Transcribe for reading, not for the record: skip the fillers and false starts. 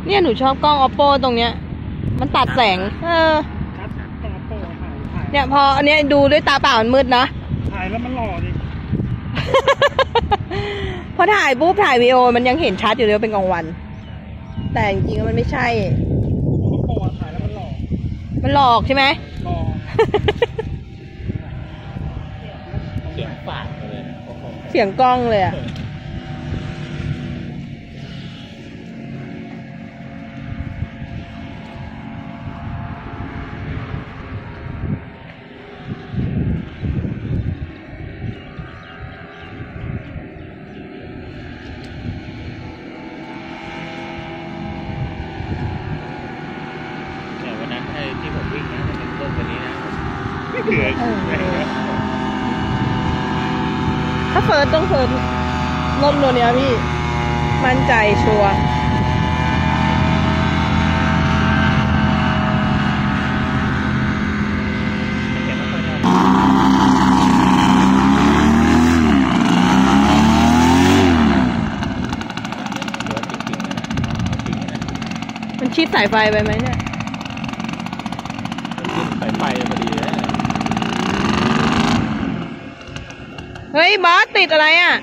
เนี่ยหนูชอบกล้อง oppo ตรงเนี้ยมันตัดแสงเนี่ยพออันนี้ดูด้วยตาเปล่ามันมืดนะถ่ายแล้วมันหล่อดิพอถ่ายปุ๊บถ่ายวีดีโอมันยังเห็นชัดอยู่เลยเป็นกลางวันแต่จริงๆมันไม่ใช่ถ่ายแล้วมันหล่อมันหลอกใช่ไหมหล่อเสียงฝาดเลยเสียงกล้องเลยอะที่ผมวิ่งนะมันเป็นต้นตัวนี้นะไม่เหลือถ้าเฟิร์สต้องเฟิร์สร่มตัวเนี้ยพี่มั่นใจชัวร์มันชิดสายไฟไปไหมเนี่ยสายไฟพอดีเลยเฮ้ยบอสติดอะไรอ่ะ